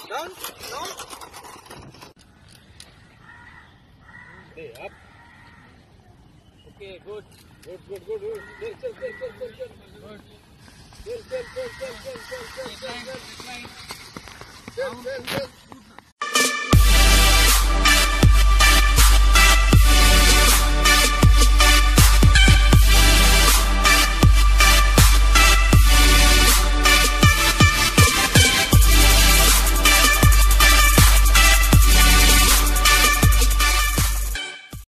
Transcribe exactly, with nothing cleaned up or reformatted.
Down. Down. Stay up. Okay, good. Good, good, good, good. Chill, chill, chill, chill, chill, chill. Good. Chill, chill, chill, chill, chill, chill, chill, chill, chill. Chill, chill, chill, chill.